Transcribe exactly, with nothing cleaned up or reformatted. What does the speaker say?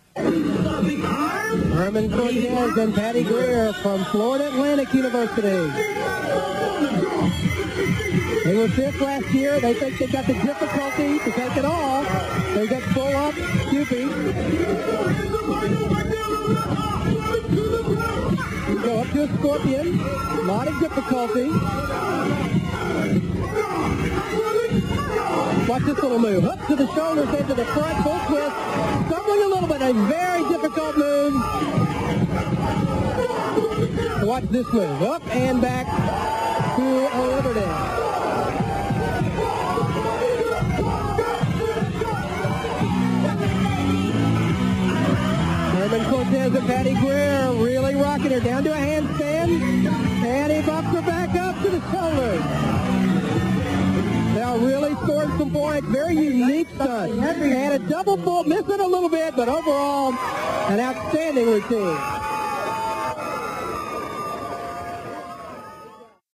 Herman Cortez and Patty Greer from Florida Atlantic University. They were fifth last year. They think they've got the difficulty to take it all. They got full up Cupid. Go up to a scorpion. A lot of difficulty. Watch this little move. Up to the shoulders, into the front, full twist. Stumbling a little bit. A very difficult move. Watch this move. Up and back to a Liberty. Herman Cortez and Patty Greer really rocking her down to a handstand. And he bumped her back up to the shoulders. Now really scored some points. Very unique stunt. And a double full, missing a little bit, but overall an outstanding routine.